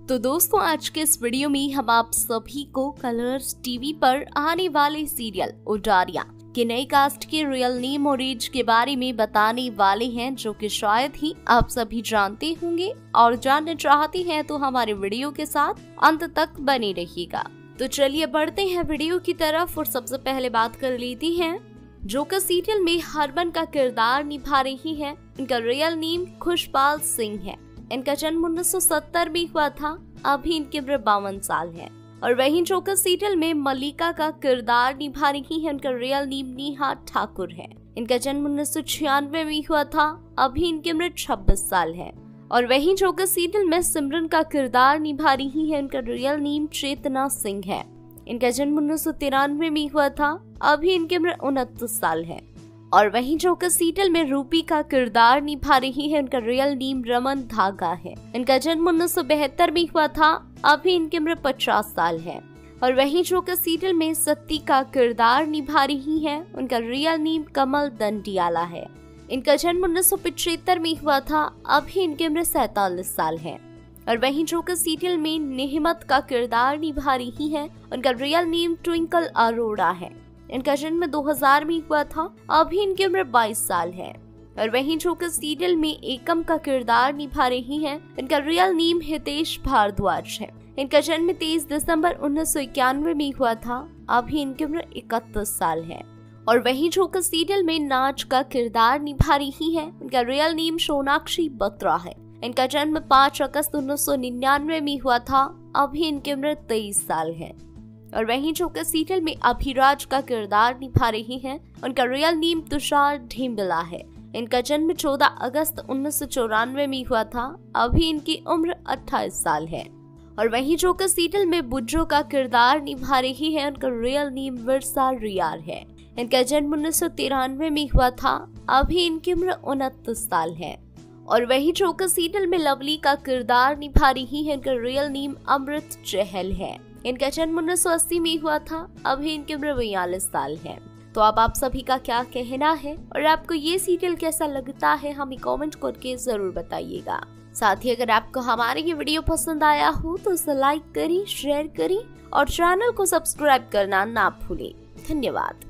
तो दोस्तों, आज के इस वीडियो में हम आप सभी को कलर्स टीवी पर आने वाले सीरियल उजारिया के नए कास्ट के रियल नेम और एज के बारे में बताने वाले हैं, जो कि शायद ही आप सभी जानते होंगे। और जानना चाहते हैं तो हमारे वीडियो के साथ अंत तक बने रहिएगा। तो चलिए बढ़ते हैं वीडियो की तरफ और सबसे पहले बात कर लेते हैं जोकर सीरियल में हरमन का किरदार निभा रही है। इनका रियल नेम खुशपाल सिंह है। इनका जन्म 1970 में हुआ था। अभी इनकी उम्र 52 साल है। और वहीं जोकर सीरियल में मल्लिका का किरदार निभा रही है। उनका रियल नेम नेहा ठाकुर है। इनका जन्म 1996 में हुआ था। अभी इनकी उम्र 26 साल है। और वहीं जोकर सीरियल में सिमरन का किरदार निभा रही है। उनका रियल नेम चेतना सिंह है। इनका जन्म 1993 में हुआ था। अभी इनकी उम्र 29 साल है। और वहीं जोकर सीरियल में रूपी का किरदार निभा रही है। उनका रियल नेम रमन धागा है। इनका जन्म 1972 में हुआ था। अभी इनकी उम्र 50 साल है। और वहीं जोकर सीरियल में सत्ती का किरदार निभा रही है। उनका रियल नेम कमल दंडियाला है। इनका जन्म 1975 में हुआ था। अभी इनकी उम्र 47 साल है। और वहीं जोकर सीरियल में नेहमत का किरदार निभा रही है। उनका रियल नेम ट्विंकल अरोड़ा है। इनका जन्म 2000 में हुआ था। अभी इनकी उम्र 22 साल है। और वहीं जोकर सीरियल में एकम का किरदार निभा रही है। इनका रियल नेम हितेश भारद्वाज है। इनका जन्म 23 दिसंबर 1991 में हुआ था। अभी इनकी उम्र 31 साल है। और वहीं जोकर सीरियल में नाच का किरदार निभा रही है। इनका रियल नेम सोनाक्षी बत्रा है। इनका जन्म 5 अगस्त 1999 में हुआ था। अभी इनकी उम्र 23 साल है। और वहीं जोकर सीरियल में अभिराज का किरदार निभा रही हैं। उनका रियल नेम तुषार ढींबला है। इनका जन्म 14 अगस्त 1994 में हुआ था। अभी इनकी उम्र 28 साल है। और वहीं जोकर सीरियल में बुज्जो का किरदार निभा रही है। उनका रियल नेम विरसा रियार है। इनका जन्म 1993 में हुआ था। अभी इनकी उम्र 29 साल है। और वहीं जोकर सीरियल में लवली का किरदार निभा रही है। इनका रियल नेम अमृत चहल है। इनका जन्म 1980 में हुआ था। अभी इनकी उम्र 42 साल है। तो अब आप सभी का क्या कहना है और आपको ये सीरियल कैसा लगता है, हमें कमेंट करके जरूर बताइएगा। साथ ही अगर आपको हमारे ये वीडियो पसंद आया हो तो इसे लाइक करें, शेयर करें और चैनल को सब्सक्राइब करना ना भूलें। धन्यवाद।